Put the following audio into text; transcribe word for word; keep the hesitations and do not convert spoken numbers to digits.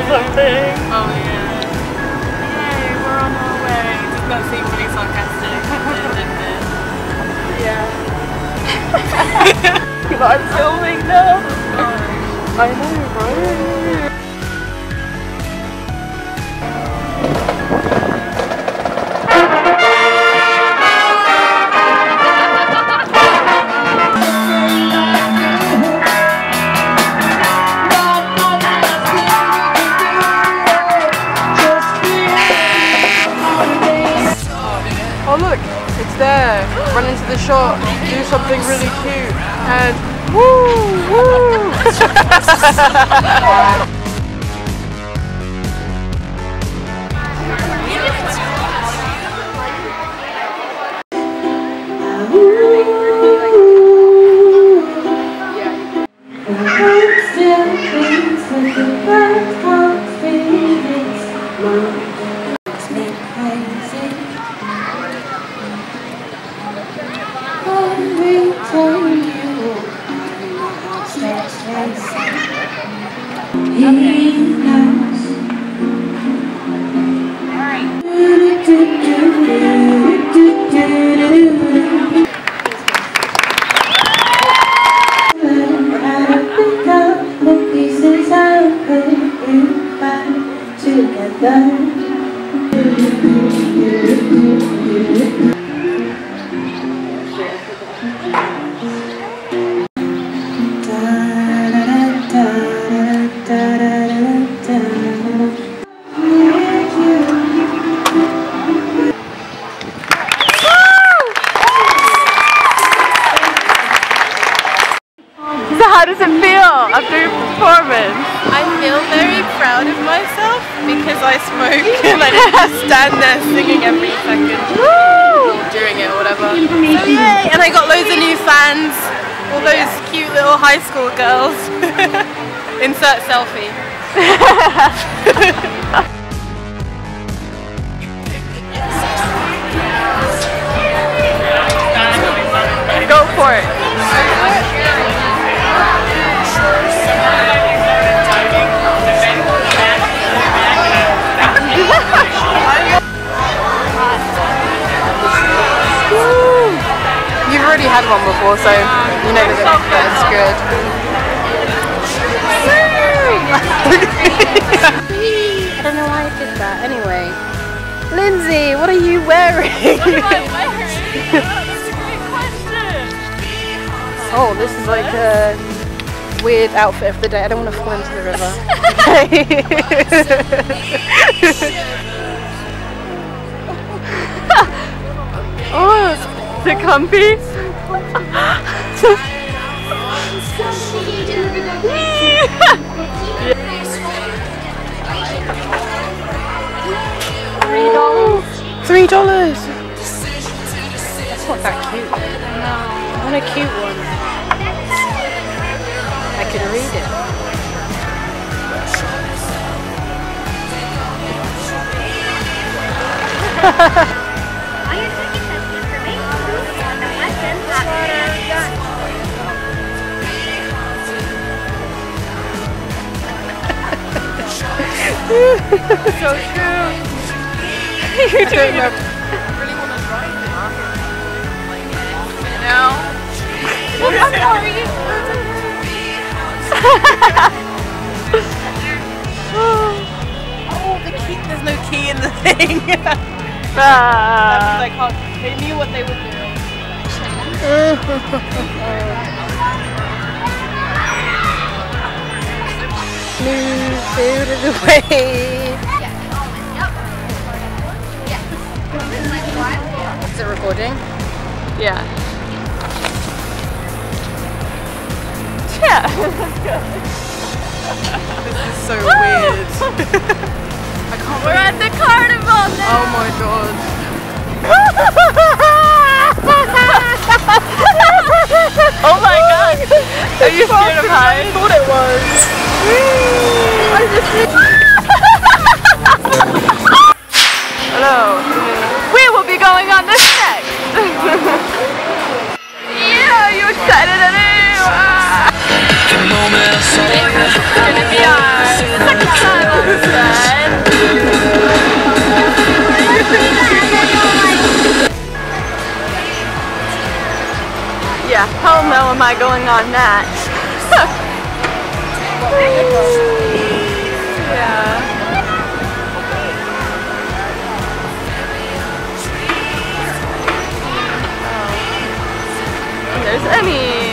something. Oh yeah. Yay, we're on our way. Doesn't that seem really sarcastic? Yeah. But I'm filming now. Oh. I know, right? Oh look, it's there. Run into the shop, do something really cute, and woo, woo! How does it feel after your performance? I feel very proud of myself because I spoke and I didn't stand there singing every second Woo! during it or whatever. So yay! And I got loads of new fans, all those cute little high school girls. Insert selfie. Go for it. You've already had one before, so you know that that's good. I don't know why I did that. Anyway, Lindsay, what are you wearing? What am I wearing? That's a great question. Oh, this is like a weird outfit of the day. I don't want to fall into the river. Oh, is it comfy? Three dollars. Three dollars. That's not that cute. No. I want a cute one. I can read it. So true. You don't know. Really want to try it? No. I'm sorry. Oh, the key. There's no key in the thing. Ah. I can't. They knew what they were doing. Move out of the way. Is it recording? Yeah. Yeah. This is so weird. I can't We're at the carnival now. Oh my god. Oh my god. Are you scared of heights? I thought it was. Hello. We will be going on this next. Yeah, you excited at it? Wow. It's gonna be our second time on hell no am I going on that. Yeah. If there's any